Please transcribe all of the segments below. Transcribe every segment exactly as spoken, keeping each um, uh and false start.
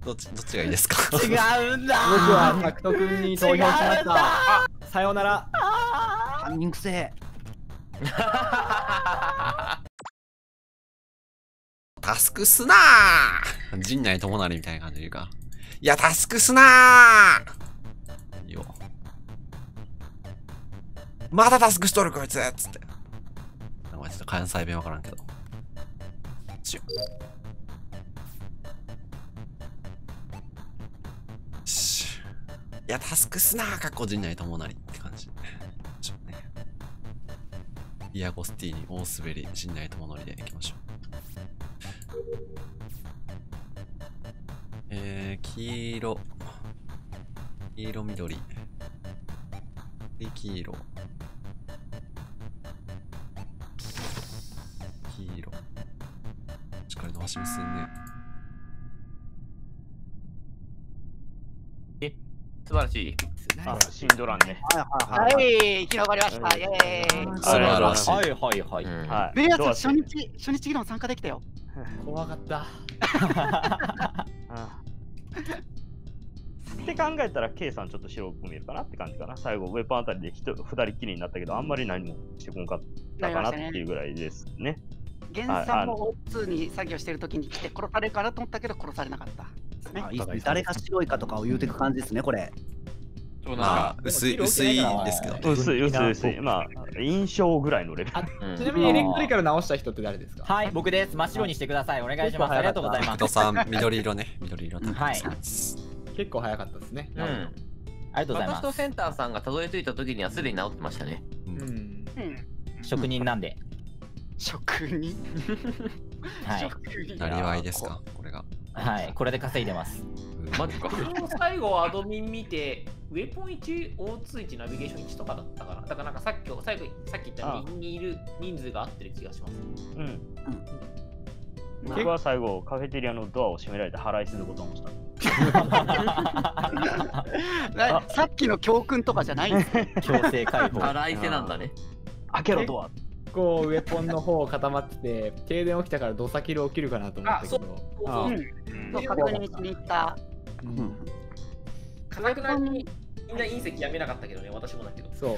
どっち、どっちがいいですか？ 違うんだ。 僕はタクト君に投票しました。あ、さようなら。 犯人くせえ。 タスクすなー陣内智成みたいな感じで言うか。いや、タスクすなーいいよ。まだタスクしとるこいつつって。なんかちょっと関西弁わからんけど。しよし。いや、タスクすなーかっこ陣内智成って感じ。ちょっとね。イアゴスティーニ、大滑り、陣内智則でいきましょう。えー、黄色。黄色、緑。で、黄色。黄色。しっかり伸ばしますね。 え、素晴らしい。 あ、シンドランね。 はい、広がりました。イエーイ。 素晴らしい。 はいはいはい。 はい。 ベリアス初日、初日議論参加できたよ。 怖かった。 って考えたら K さんちょっと白く見えるかなって感じかな。最後ウェポンあたりで人二人きりになったけどあんまり何もしてこんかったかなっていうぐらいですね。 原さんも オーツー に作業してる時に来て殺されるかなと思ったけど殺されなかったですね。 誰が白いかとかを言うてく感じですねこれ。 まあ薄い薄いですけど。 薄い薄い薄い。まあ印象ぐらいのレベル。 ちなみにエレクトリカル直した人って誰ですか？ はい、僕です。真っ白にしてください。お願いします。ありがとうございます。 タクトさん緑色ね。緑色。 はい。 結構早かったですね。 うん。ありがとうございます。 私とセンターさんがたどり着いた時にはすでに治ってましたね。 うん。 職人なんで。 職人。 はい。 なりわいですかこれが。 はい、これで稼いでます。 マジか。 最後アドミン見て、ウェポンいち、オーツーいち、ナビゲーションいちとかだったかな。だからなんかさっき最後さっき言った右にいる人数が合ってる気がします。 うん。僕は最後カフェテリアのドアを閉められて払いすることをした。 さっきの教訓とかじゃないんですか？ 強制解放。 払いせなんだね。 開けろドア。 こうウェポンの方固まってて停電起きたからドサキル起きるかなと思ったけど。 あ、そうそう確認しに行った。 かなくなにみんな隕石やめなかったけどね、私もだけど。 そう。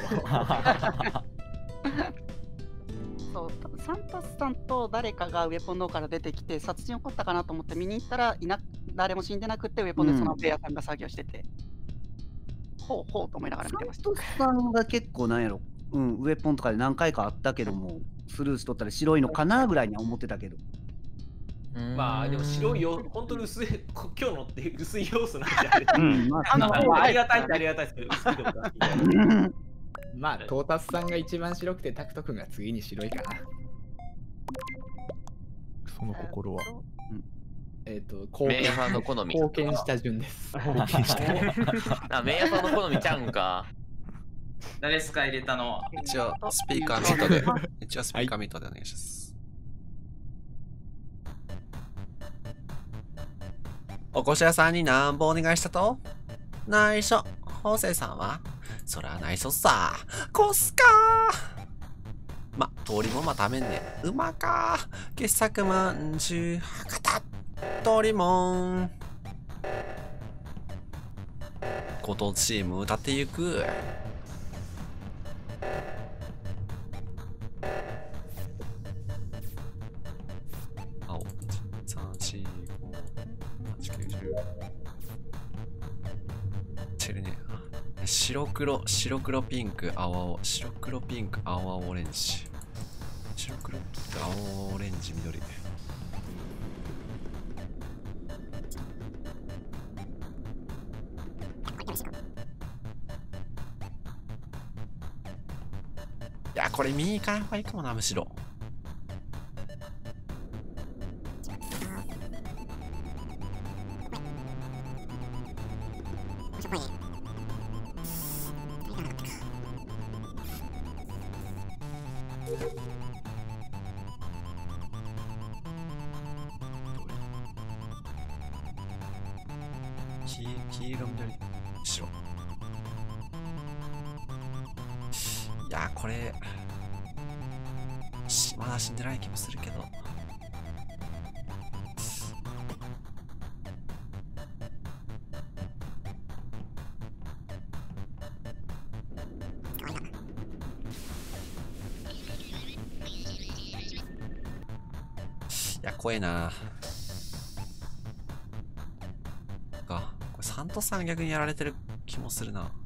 そう、サンタスさんと誰かがウェポンの方から出てきて殺人起こったかなと思って見に行ったらいな誰も死んでなくてウェポンでそのベアさんが作業してて、ほうほうと思いながら見てました。 サンタスさんが結構なんやろ。うん、ウェポンとかで何回かあったけども、スルーしとったら白いのかなぐらいには思ってたけど。 まあでも白いよ、本当に薄い、今日のって薄い要素なんじゃないですか。ありがたいってありがたいですけど、薄いでもまあ、トータスさんが一番白くて、タクト君が次に白いかな。その心は。えっと、 メイヤさんの好み。 貢献した順です。 あ、メイヤさんの好みちゃうんか。 誰ですか入れたの？ 一応スピーカーミートで、一応スピーカーミートでお願いします。おこし屋さんになんぼお願いしたと？内緒。ホセさんはそら内緒さ。コスかー。ま、通りもまためんね。うまかー。傑作まんじゅう、博多。通りもん。ご当地チーム歌ってゆく。青、さん、よん、ご、はち、きゅう、じゅう。チェルね。白黒、白黒ピンク、青青、白黒ピンク、青青オレンジ。白黒ピンク、青青オレンジ、緑。いや、これ右から方がいいかもな、むしろ。黄黄色緑白。いやこれまだ死んでない気もするけど、 や、怖えな。か、これサントさん逆にやられてる気もするな。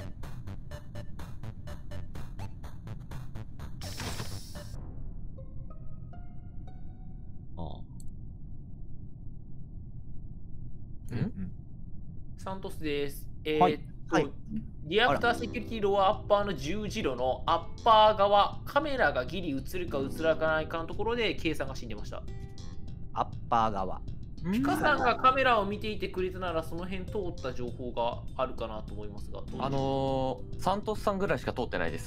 サントスです。えー、 はいっと、 はいリアクターセキュリティロアアッパーの十字路のアッパー側、カメラがギリ映るか映らないかのところで K さんが死んでました。 アッパー側。 ピカさんがカメラを見ていてくれたならその辺通った情報があるかなと思いますが。 あのー、サントスさんぐらいしか通ってないです。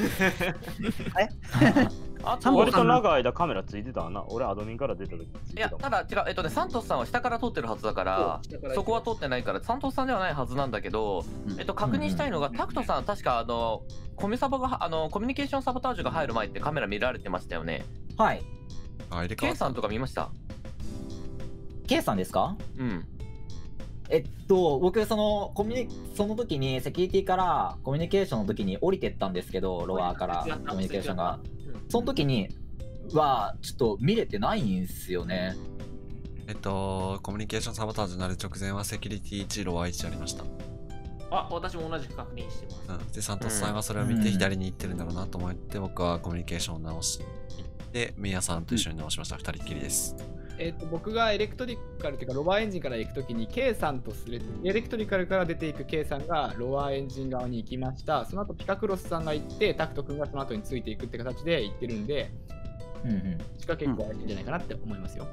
あと割と長い間カメラついてたな。俺アドミンから出た時ついいや、 てたもん。 ただ違う、えっとね、サントスさんは下から通ってるはずだからそう下からそこは通ってないから、サントスさんではないはずなんだけど、 うんえっと、確認したいのが、タクトさん、確かあのコミサボがあのコミュニケーションサボタージュが入る前ってカメラ見られてましたよね。 はい。 あ、入れ替わ K ったさんとか見ました？ K さんですか？ うん。 えっと、僕、その、コミュニ、その時に、セキュリティからコミュニケーションの時に降りてったんですけど、ロアからコミュニケーションが。その時には、ちょっと見れてないんすよね。 えっと、コミュニケーションサボタージュになる直前はセキュリティいち、ロアいちありました。 あ、私も同じく確認してます。 うん、で、サントスさんがそれを見てうん左に行ってるんだろうなと思って、僕はコミュニケーションを直し、行って、メイヤさんと一緒に直しました。二人っきりです。 えっと僕がエレクトリカルというかロバーエンジンから行くときに K さんとすれエレクトリカルから出ていく K さんがロアーエンジン側に行きました。その後ピカクロスさんが行ってタクト君がその後についていくって形で行ってるんで、 うんうん。 仕掛け結構怪しいんじゃないかなって思いますよ。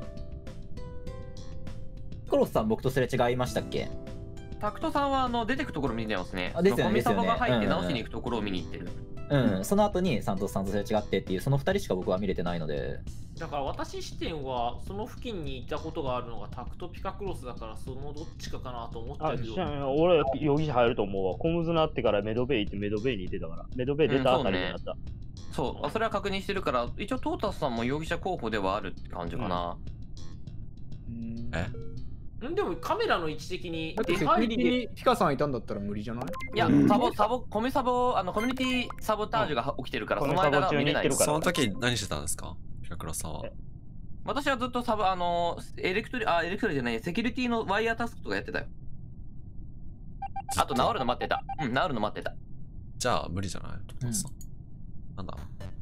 クロスさん、僕とすれ違いましたっけ？ タクトさんはあの出てくところ見てますね。 あですよねコミサボが入ってですよね直しに行くところを見に行ってる。 うん、その後にサントスさんとすれ違ってっていう、そのふたりしか僕は見れてないので。 だから私視点はその付近にいたことがあるのがタクトピカクロスだからそのどっちかかなと思ったあ、 けど。 知らん俺容疑者入ると思うわ。コムズなってからメドベイ行ってメドベイに出たから。メドベイ出たあたりになった。 そう、あそれは確認してるから、一応トータスさんも容疑者候補ではあるって感じかな。 うんえんでもカメラの位置的に出だってセキュ入りでリティにピカさんいたんだったら無理じゃない？ いや、サボ、サボ、コミサボ、あの、コミュニティサボタージュが起きてるから、 うんその間が見れないコミサボ中に行ってるからその時何してたんですか、ピカクロスさんは。 私はずっとサブ、あの、エレクトリ、あ、エレクトリじゃない、セキュリティのワイヤータスクとかやってたよ。あと、治るの待ってた。うん、治るの待ってた。 じゃあ無理じゃないトータスさん。なんだ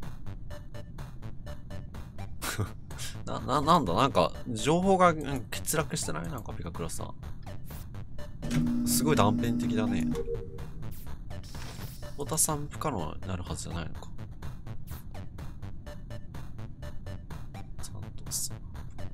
な、な、なんだなんか、情報が、うん、欠落してないなんかピカクロスさん。すごい断片的だね。トータスさん不可能になるはずじゃないのか。サントスさん。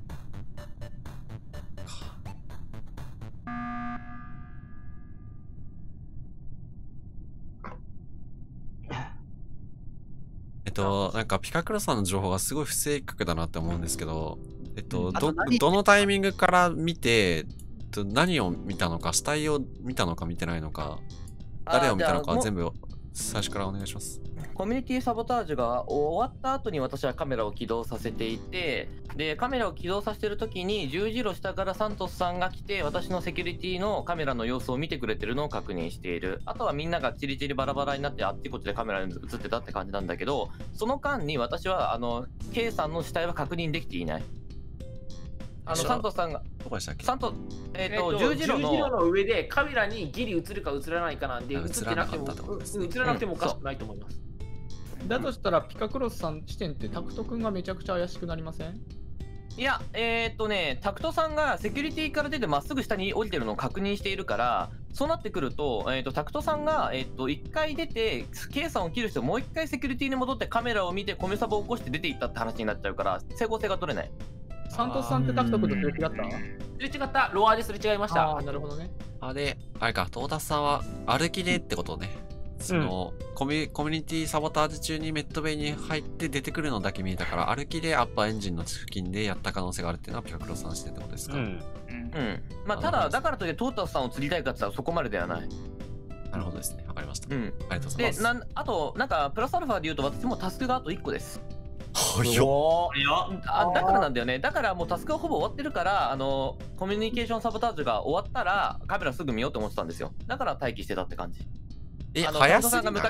えっと、なんかピカクロさんの情報がすごい不正確だなって思うんですけど、えっと、ど、 あと何どのタイミングから見て、えっと何を見たのか、死体を見たのか見てないのか、誰を見たのあーじゃあもうか全部最初からお願いします。 コミュニティサボタージュが終わった後に私はカメラを起動させていて、で、カメラを起動させてる時に十字路下からサントスさんが来て、私のセキュリティのカメラの様子を見てくれてるのを確認している。あとはみんながチリチリバラバラになってあっちこっちでカメラに映ってたって感じなんだけど、その間に私はあの K さんの死体は確認できていない。あのそうサントスさんが、 どこでしたっけ？ サント、えっ、 えっと、 と十字路十字路の、 の上でカメラにギリ映るか映らないかなんで、 あ映ってなくても映らなかったってことですねうん映らなくてもおかしくないと思います。 だとしたらピカクロスさん視点ってタクト君がめちゃくちゃ怪しくなりません？ いや、えー、っとね、タクトさんがセキュリティから出てまっすぐ下に降りてるのを確認しているから、そうなってくると、えー、っとタクトさんが、えー、っといっかい出て、K さんを切る人、もういっかいセキュリティに戻ってカメラを見て、コメサボを起こして出ていったって話になっちゃうから、整合性が取れない。 サントスさんってタクト君とすれ違った？ すれ違った、ロアですれ違いました。 ああ、なるほどね。 あれ、あれか、トータスさんは歩きでってことね。その、コミュ、コミュニティサボタージュ中にメットベイに入って出てくるのだけ見えたから、歩きでアッパーエンジンの付近でやった可能性があるっていうのはピカクロさんしてってことですか？ うん。 うん。まあ、ただ、だからといってトータスさんを釣りたいかって言ったらそこまでではない。 なるほどですね。わかりました。 うん。 ありがとうございで、 ます。 なんあと、なんか、プラスアルファで言うと、私もタスクがあといっこです。 早っ。 おーいや、 あだからなんだよね。だからもうタスクがほぼ終わってるから、あの、コミュニケーションサボタージュが終わったら、カメラすぐ見ようと思ってたんですよ。だから待機してたって感じ。 え、 あの早すぎないタクトさんが向か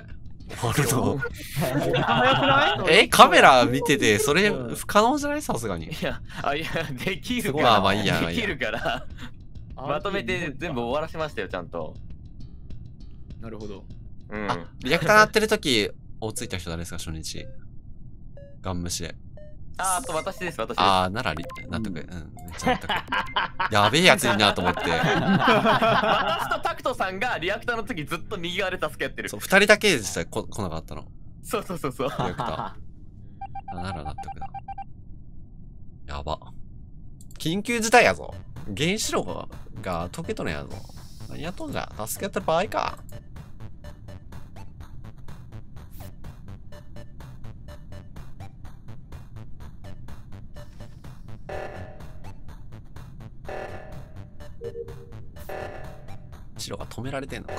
ワルド。 早くないえ、カメラ見てて、それ不可能じゃない？さすがに。 いや、あ、いや、できるまあまあいいや。 できるから、まとめて全部終わらせましたよ、ちゃんと。 なるほど。 うん。 あ、リアクター鳴ってる時、追いついた人誰ですか、初日。ガン無視で。 あー、あと私です、私です。 あー、なら、納得。うん、めっちゃ納得。やべえやついるなと思って。 私とタクトさんがリアクターの時ずっと右側で助け合ってる。 そう、二人だけでしたよ、こ来なかったの。 そうそうそうそう。 リアクター。あ、なら納得だ。やば。緊急事態やぞ。原子炉がが溶けとるんやぞ。何やっとんじゃ。助け合ってる場合か。白が止められてんのか。こ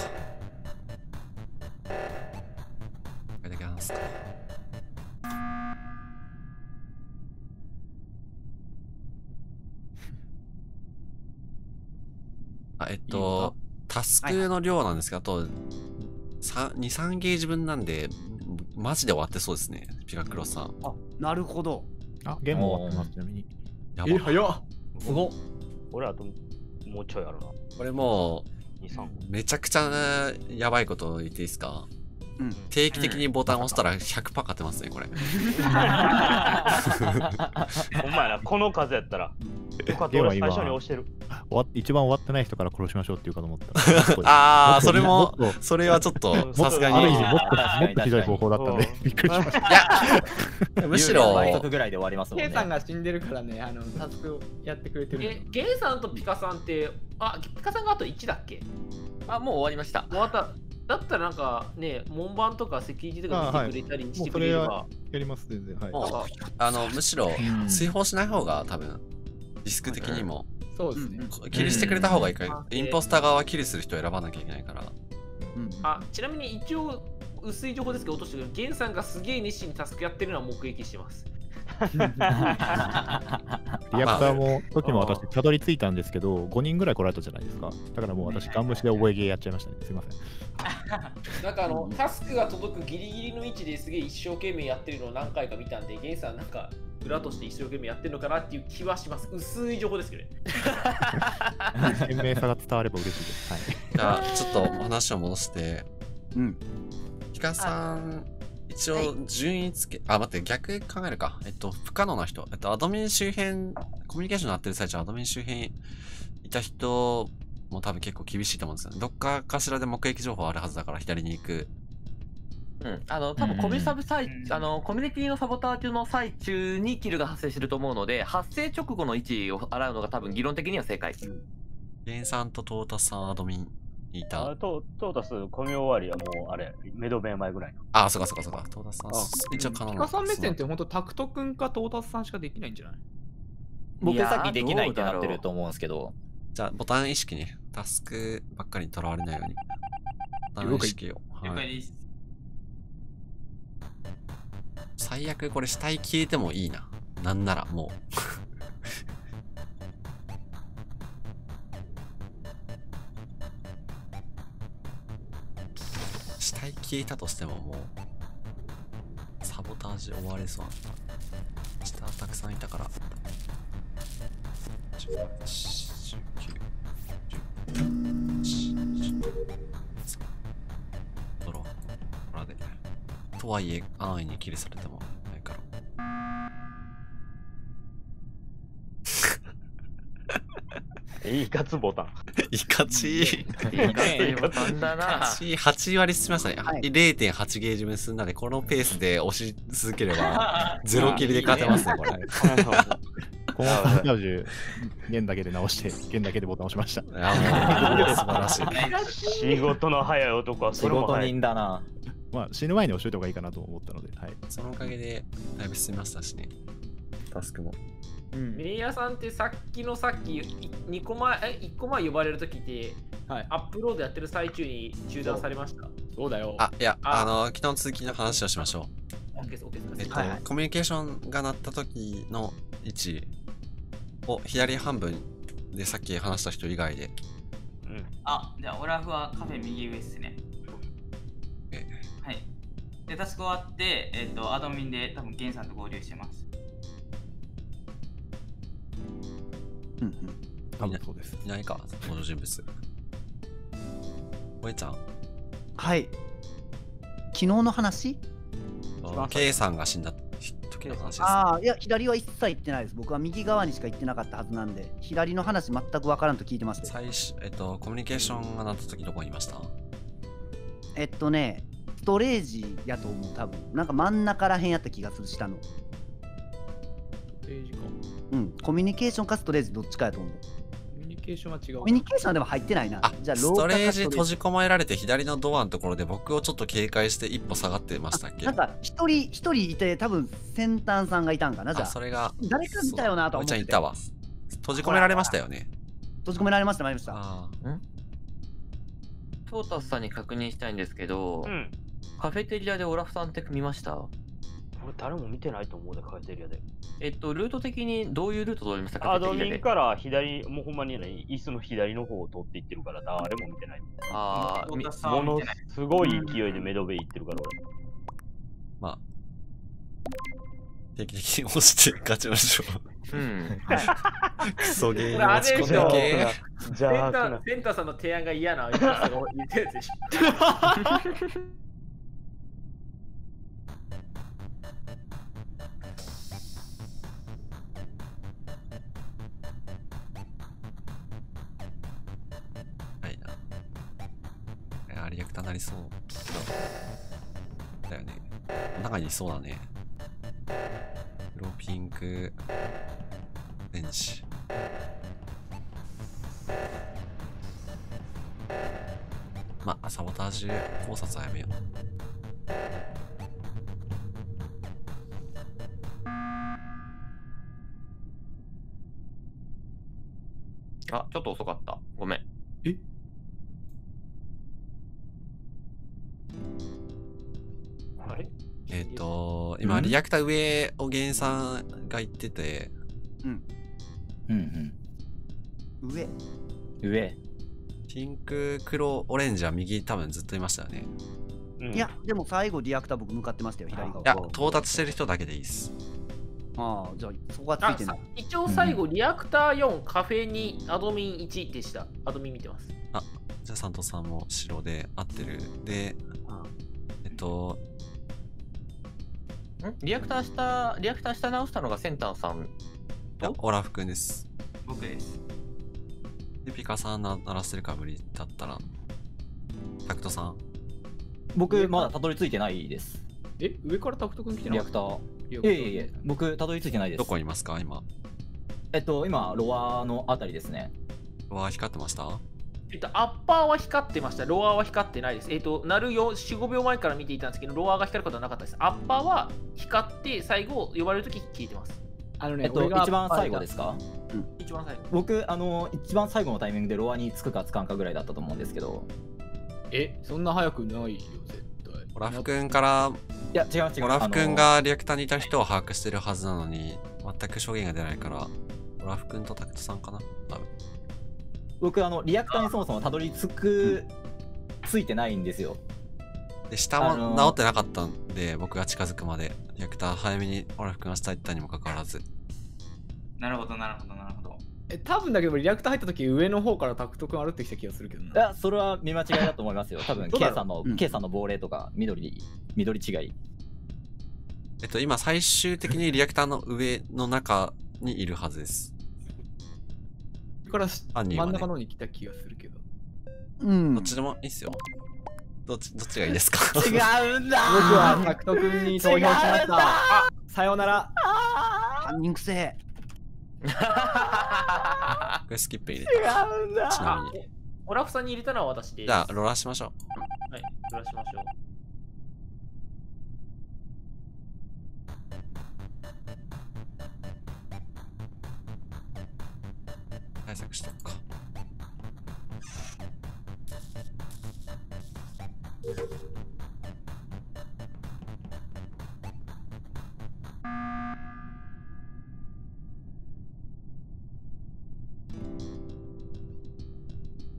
れだけ話すか。あ、えっと、タスクの量なんですけど、あとに、さんゲージ分なんで、マジで終わってそうですね、ピカクロさん。 あ、なるほど。 あ、ゲーム終わってます、ちなみに。 やばえ、早っ。 すごっ。 俺あともうちょいあるな。 これもう、 に、さん。 めちゃくちゃやばいこと言っていいですか？うん、定期的にボタン押したら ひゃくパーセント 勝てますね、これ。 お前ら、この数やったら。よかった、俺最初に押してる。 終わっ一番終わってない人から殺しましょうっていうかと思ったら。 ああ、それも、それはちょっと、さすがに。 ある意味、もっと、もっとひどい方法だったんで、びっくりしました。 いや、むしろ、 ぐらいで終わりますもんね。 ケイさんが死んでるからね、あの、タスクをやってくれてる。 え、ゲイさんとピカさんって、あ、ピカさんがあといちだっけ？ あ、もう終わりました。 終わった。だったらなんかね、門番とかセキュリティとか見てくれたりしてくれれば。 やります、全然。はい。 あの、むしろ、追放しない方が多分、リスク的にも。 そうですね。 キルしてくれた方がいいから、インポスター側はキルする人を選ばなきゃいけないから。 あ、ちなみに一応、薄い情報ですけど、落としてるけど、ゲンさんがすげえ熱心にタスクやってるのは目撃してます。 リアクターも、時も私、たどり着いたんですけど、ごにんぐらい来られたじゃないですか。だからもう私、ガン無視で覚えゲーやっちゃいましたね。すいません。 なんかあの、タスクが届くギリギリの位置ですげえ一生懸命やってるのを何回か見たんで、ゲンさんなんか、裏として一生懸命やってるのかなっていう気はします。薄い情報ですけどね。 賢明さが伝われば嬉しいです。はい。 じゃあ、ちょっと話を戻して、うん。ピカさん、一応順位付け、あ、待って、逆考えるか。えっと、不可能な人。えっと、アドミン周辺、コミュニケーションになってる最中、アドミン周辺いた人も多分結構厳しいと思うんですよね。どっかかしらで目撃情報あるはずだから、左に行く。 うん、あの多分コミュサブ最、うん、あのコミュニティのサボタージュの最中にキルが発生してると思うので、発生直後の位置を洗うのが多分議論的には正解。 ゲンさんとトータスさんアドミンいた。 あトトータスコミ終わりはもうあれメドベ前ぐらいの。 あ、そうかそうかそうか。トータスさん一応可能な。 ピカさん目線って本当タクト君かトータスさんしかできないんじゃない？ 僕さっきできないってなってると思うんですけど。 じゃあボタン意識ね。タスクばっかりにとらわれないように。ボタン意識を。 了解です。 最悪これ死体消えてもいいな。なんならもう死体消えたとしてももうサボタージュ終われそうな。下たくさんいたからじゅうはち、じゅうきゅう、じゅういち、ドローこれでとはいえ安易にキルされてもないからいかつボタンいかちいいボタンだな。 はち割進みましたね、はい、れいてんはち ゲージ分進んだんでこのペースで押し続ければゼロキルで勝てますねこれ。 このサボタージュ、弦だけで直して、弦だけでボタン押しました。いやもう素晴らしい。仕事の早い男はそれも早い。仕事人だな。 まあ死ぬ前に教えた方がいいかなと思ったので、はい。 そのおかげでだいぶ進みましたしね。タスクも。 うん、メイヤさんってさっきのさっきにこまえいっこまえ呼ばれるときって、はい、アップロードやってる最中に中断されました。 そうだよ。 あ、いや、あ, あの昨日の続きの話をしましょう。OK です、OK です。 えっと、はいはい、コミュニケーションが鳴った時の位置を左半分でさっき話した人以外で。 うん、あ、じゃあオラフはカフェ右上ですね。 えはい。 で、タスク終わって、えっ、と、アドミンで多分ゲンさんと合流してます。 うんうん。 多分そうです。 いないか、この人物。おえちゃん。 はい。昨日の話？ K さんが死んだ時の話です。 ああ、いや、左は一切言ってないです。僕は右側にしか行ってなかったはずなんで、左の話全く分からんと聞いてました。 最初、えっと、コミュニケーションがなった時どこにいました？ えっとね、ストレージやと思う、多分。なんか真ん中らへんやった気がする、下の。 ストレージか。 うん、コミュニケーションかストレージどっちかやと思う。 コミュニケーションは違う。 コミュニケーションはでも入ってないな。 あ、 じゃあストレージ閉じ込められて左のドアのところで僕をちょっと警戒して一歩下がってましたっけ？ なんか一人一人いて多分先端さんがいたんかな。じゃあそれが誰か見たよなと思って。 おいちゃんいたわ。閉じ込められましたよね。 閉じ込められました、まいりました。 ああ。んトータスさんに確認したいんですけど、うん、カフェテリアでオラフさんって見ました？ 俺誰も見てないと思うで、カフェテリアで。 えっと、ルート的にどういうルート通りましたか？ アドミンから左、もうほんまにね、椅子の左の方を通っていってるから、誰も見てない。 ああ、 ものすごい勢いでメドベイ行ってるから、俺。 まあ、定期的に押して勝ちましょう。うん。クソゲーに持ち込んでけ。 じゃあ、センターさんの提案が嫌な言ってるやつでしょ。 リアクターなりそうだよね。中にいそうだね。黒ピンクベンチ。まあサボタージュ考察はやめよう。 あ、ちょっと遅かった。ごめん。 ええっと、今、リアクター上をゲンさんが言ってて、 うん。うんうん。上。 上。 ピンク、黒、オレンジは右多分ずっといましたよね。 うん、いや、でも最後リアクター僕向かってましたよ、左側。 いや、到達してる人だけでいいっす。 ああ、じゃあそこがついてない。 一応最後、リアクターよん、カフェに、アドミンいちでした。アドミン見てます。 あ、じゃあ、サントさんも白で合ってる。で、えっと、 リアクター下、リアクター下直したのがセンターさん。いや、オラフ君です。 僕です。 で、ピカさんな鳴らしてるかぶりだったら、タクトさん。 僕、まだたどり着いてないです。 え、上からタクト君来てない？ リアクター。いえいえいえ、僕、たどり着いてないです。 どこにいますか、今。 えっと、今、ロワーのあたりですね。 ロワー光ってました？ えっと、アッパーは光ってました。ロアーは光ってないです。えっと、鳴るよよん、ごびょうまえから見ていたんですけど、ロアーが光ることはなかったです。アッパーは光って、最後、呼ばれるとき聞いてます。 あのね、えっと、一番最後ですか？ うん、一番最後。 僕、あの、一番最後のタイミングでロアにつくかつかんかぐらいだったと思うんですけど。 え、そんな早くないよ、絶対。 オラフ君から、 いや、違う違う。 オラフ君がリアクターにいた人を把握してるはずなのに、全く証言が出ないから、オラフ君とタクトさんかな、多分。 僕、あの、リアクターにそもそもたどり着く、ついてないんですよ。 で、下も直ってなかったんで、僕が近づくまで、リアクター早めにオラフ君が下行ったにもかかわらず。 なるほど、なるほど、なるほど。 え、多分だけど、リアクター入った時上の方からタクト君歩ってきた気がするけどな。 いや、それは見間違いだと思いますよ。多分 K さんの、うん、K さんの亡霊とか、緑、緑違い。 えっと、今、最終的にリアクターの上の中にいるはずです。 から真ん中の方に来た気がするけど。 うん。 どっちでもいいっすよ。どっち、どっちがいいですか？ 違うんだ。 僕はタクト君に投票しました。さようなら。 犯人くせこれスキップ入れた。違うんだ。 ちなみに。 オラフさんに入れたのは私です。 じゃあ、ロラしましょう。はい、ロラしましょう。 対策しとくか。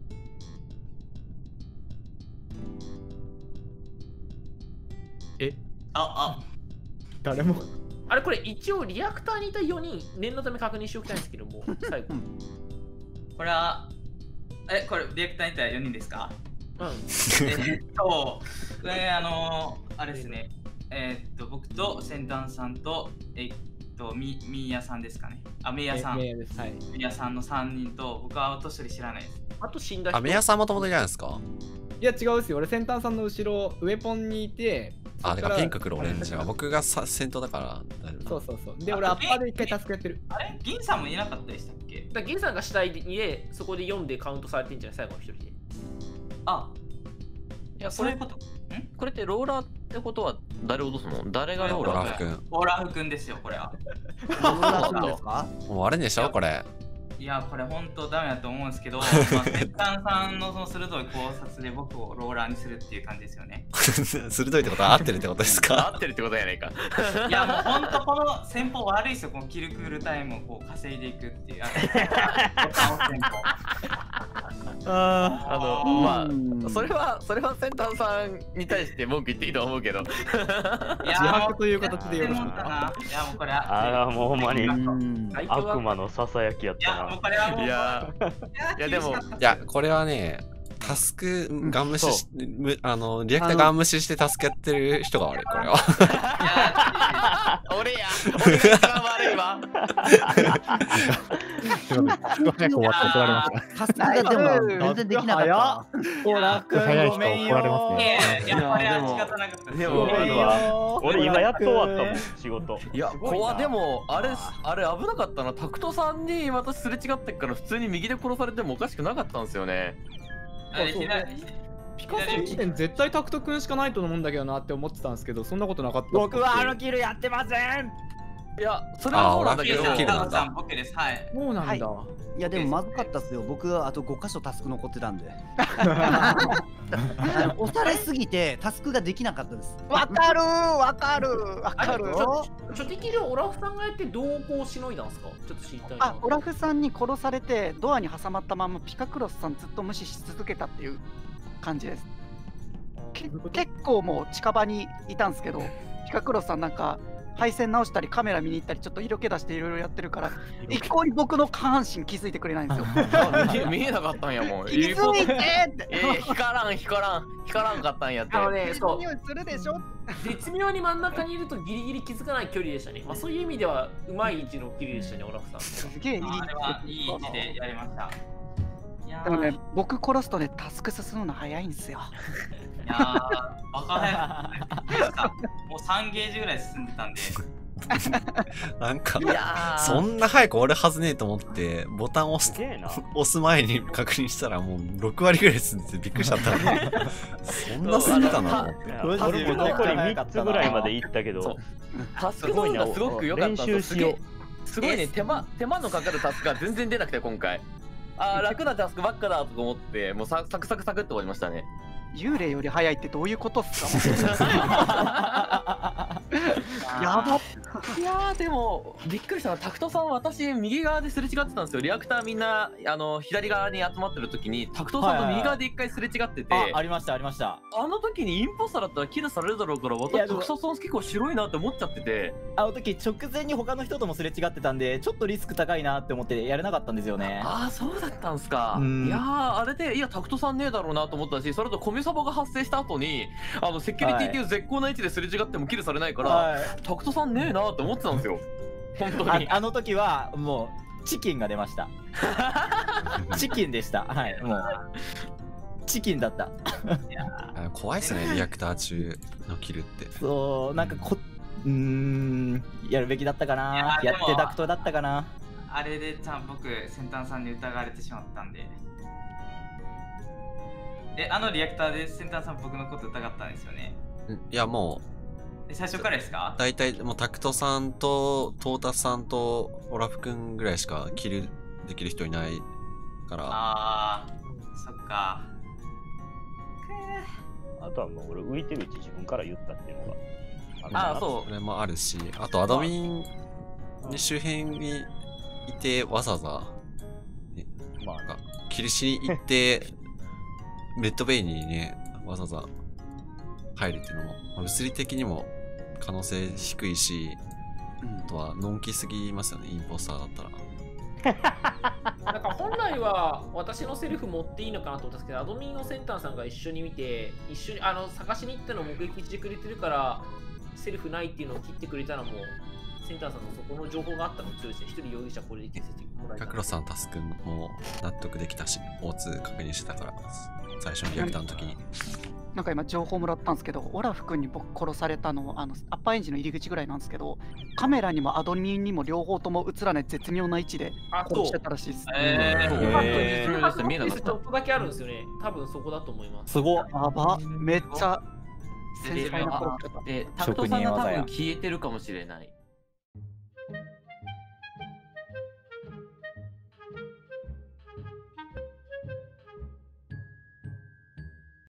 えあ、あ、 誰も。 あれこれ一応リアクターにいたよにん念のため確認しておきたいんですけども、最後。 これは、え、これリアクターにいたよにんですか？ うん。 えっと、これあのー、あれですね。えー、っと、僕と先端さんと、えっと、み、みーやさんですかね。あ、みーやさん。 みーやです。はい。 みーやさんのさんにんと、僕はあとひとり知らないです。 あと死んだ人。 あ、メヤさんもともといないんですか？ いや違うですよ。俺先端さんの後ろウェポンにいて、 あ、だからピンク黒オレンジが僕がさ先頭だから大丈夫。 そうそうそう。で俺アッパーで一回タスクやってる。 あれ銀さんもいなかったでしたっけ？ だ銀さんが主体でそこでよんでカウントされてんじゃない最後の一人で。 あ、 いや、 そういうこと。ん？ これってローラーってことは誰を落とすの？誰がローラー？ オラフ君。 オラフ君ですよ、これは。 ローラー君ですか？ もう悪いんでしょこれ。 いや、これ本当ダメだと思うんですけど、まあ、先端さんのその鋭い考察で僕をローラーにするっていう感じですよね。 鋭いってことは合ってるってことですか？ 合ってるってことやないか。 いや、もう本当この戦法悪いですよ、このキルクールタイムをこう稼いでいくっていう。 ああのまあそれはそれは先端さんに対して文句言っていいと思うけど。 自白という形でよろしくな。 いやもうこれああもうほんまに悪魔のささやきやったな。 いやもうこれはもういやいやでもいやこれはねタスクガン無視し、むあのリアクターガン無視してタスクやってる人が悪いこれは。 俺や俺が一番悪いわ。 すみません、タスク早く終わって怒られました。 タスクがでも全然できなかった。 オラ君早い人ごめん怒られますよ。 ね。 いやこれは仕方なかったです。 でも今のは俺今やっと終わったもん仕事。 いやこわでもあれあれ危なかったな。タクトさんに私すれ違ってから普通に右で殺されてもおかしくなかったんですよね。 ピカソ時点絶対タクト君しかないと思うんだけどなって思ってたんですけど、そんなことなかった。 僕はあのキルやってません。 いやそれはそうなんだけど。 キルなんだ。 僕です。はい。 そうなんだ。 いやでもまずかったっすよ。僕あとご箇所タスク残ってたんで。押されすぎてタスクができなかったです。 わかるわかるわかる。 初手切りをオラフさんがやってどうこうしのいだんすか？ちょっと知りたいな。 あ、オラフさんに殺されてドアに挟まったままピカクロスさんずっと無視し続けたっていう感じです。け結構もう近場にいたんですけど、ピカクロスさんなんか配線直したりカメラ見に行ったりちょっと色気出していろいろやってるから一向に僕の下半身気づいてくれないんですよ。 見えなかったんやもん。 気づいてって。 えー、光らん光らん光らんかったんやって。 あのね、そう。 匂いするでしょ。 絶妙に真ん中にいるとギリギリ気づかない距離でしたね。まあそういう意味ではうまい位置のキルでしたね、オラフさん。 すげえいい。 あれはいい位置でやりました。 でもね、僕殺すとねタスク進むの早いんですよ。 いやー、バカ早い。もうさんゲージぐらい進んでたんで。 なんかそんな早く俺はずねえと思ってボタンを押す押す前に確認したらもうろくわりぐらい進んでてびっくりしちゃった。そんな進んでたな。 俺も残りみっつぐらいまで行ったけど、 タスクゾーンがすごく良かった。 練習しよう。すごいね、手間手間のかかるタスクが全然出なくて今回。あー楽なタスクばっかだと思ってもうサクサクサクって終わりましたね。 幽霊より早いってどういうことっすか？やばっ。 いやーでもびっくりしたのはタクトさん私右側ですれ違ってたんですよ。リアクターみんなあの左側に集まってる時にタクトさんと右側で一回すれ違ってて、 あ、ありましたありました。 あの時にインポスターだったらキルされるだろうから私タクトさん結構白いなって思っちゃってて、 あの時直前に他の人ともすれ違ってたんでちょっとリスク高いなって思ってやれなかったんですよね。 ああそうだったんすか。いやーあれでいやタクトさんねえだろうなと思ったし、それとコミサボが発生した後にあのセキュリティっていう絶好な位置ですれ違ってもキルされないから、はい、タクトさんねえなって思ってたんですよ。本当に あ, あの時はもうチキンが出ました。チキンでした。はい、もうチキンだった。 怖いっすねリアクター中のキルって。 そうなんかこうーんやるべきだったかな。やってダクトだったかな。 あれでちゃん僕先端さんに疑われてしまったんで。えあのリアクターで先端さん僕のこと疑ったんですよね。 いやもう最初からですか？ 大体もうタクトさんとトータスさんとオラフ君ぐらいしかキルできる人いないから。 ああそっか。 あとはもう俺浮いてるうち自分から言ったっていうのがああそうそれもあるし、あとアドミンに周辺にいてわざわざ、ね、まあキルしに行ってレッドベイにねわざわざ入るっていうのも、まあ、物理的にも可能性低いし、あとはのんきすぎますよね、インポスターだったら。 なんか本来は私のセルフ持っていいのかなと思ったんですけど、アドミンをセンターさんが一緒に見て、一緒にあの探しに行ったのを目撃してくれてるから、セルフないっていうのを切ってくれたのも、センターさんのそこの情報があったのも強いですね。一人容疑者これで消せてもらえた。 カクロさん、タスクも納得できたし、オーツー 確認してたから、最初にリアクターの時に。 なんか今情報もらったんですけど、オラフ君に僕殺されたのあのアッパーエンジンの入り口ぐらいなんですけど、カメラにもアドミンにも両方とも映らない絶妙な位置で殺してたらしいです。 えー、 えー、絶妙でした。見えなかった。ちょっとだけあるんですよね。多分そこだと思います。 すごっ。 やば。めっちゃ繊細な殺し方。 で、タクトさんが多分消えてるかもしれない。